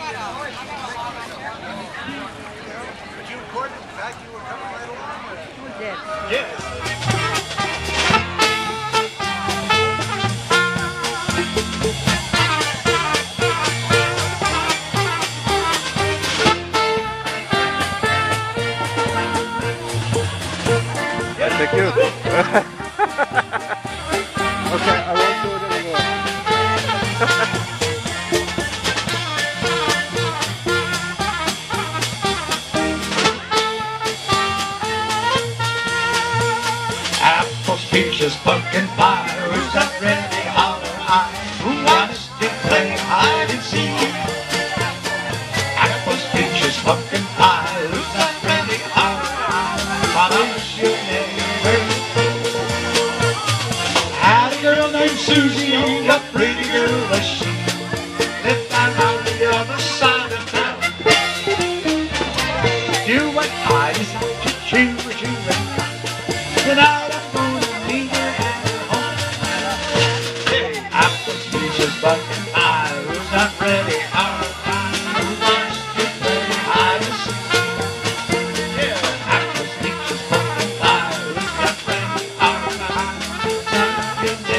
you record the fact you were coming right along? We did. Yes. Thank you. Okay, I won't do it anymore. Apples, peaches, pumpkin pie, who's that ready holler eye? Who wants to play hide and seek? Apples, peaches, pumpkin pie, who's that ready holler eye? Follows your neighbor. Had a girl named Susie, a pretty girl as she lived down on the other side of town. You went high, she was you went tonight. Apples, peaches, pumpkin pie, who's not ready? Our pie, who wants to play hide and seek? Yeah. Apples, peaches, pumpkin pie, who's not ready? Our pie, who's not ready?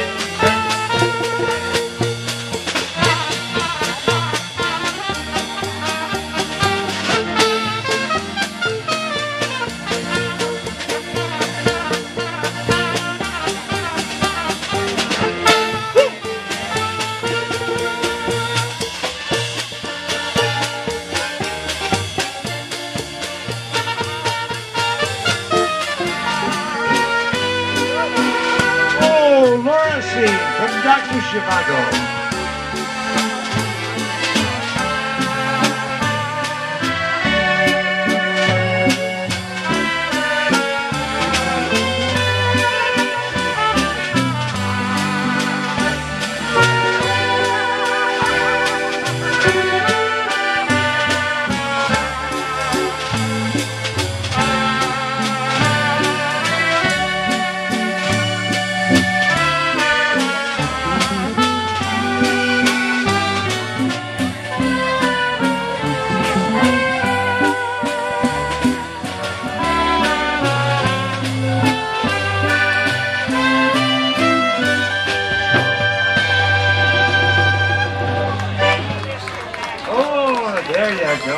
From Dr. Chicago. There you go.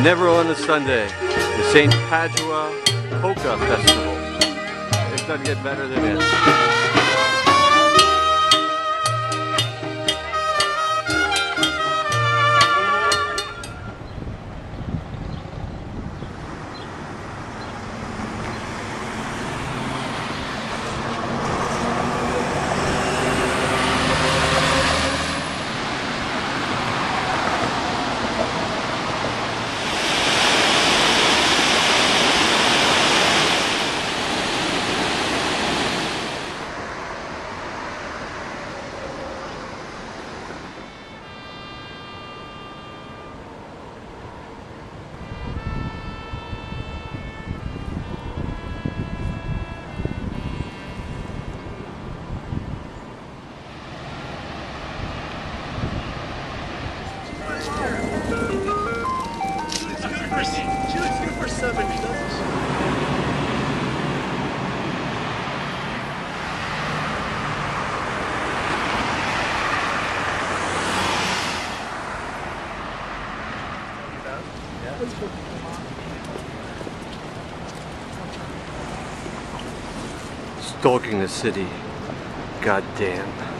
never on a Sunday. The St. Padua Polka Festival. It doesn't get better than this. Stalking the city. God damn.